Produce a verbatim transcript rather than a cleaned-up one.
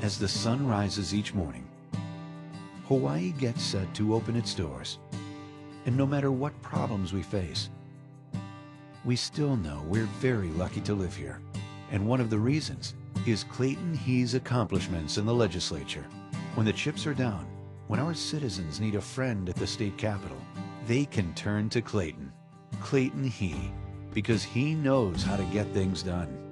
As the sun rises each morning, Hawaii gets set to open its doors. And no matter what problems we face, we still know we're very lucky to live here. And one of the reasons is Clayton Hee's accomplishments in the legislature. When the chips are down, when our citizens need a friend at the state capitol, they can turn to Clayton, Clayton Hee, because he knows how to get things done.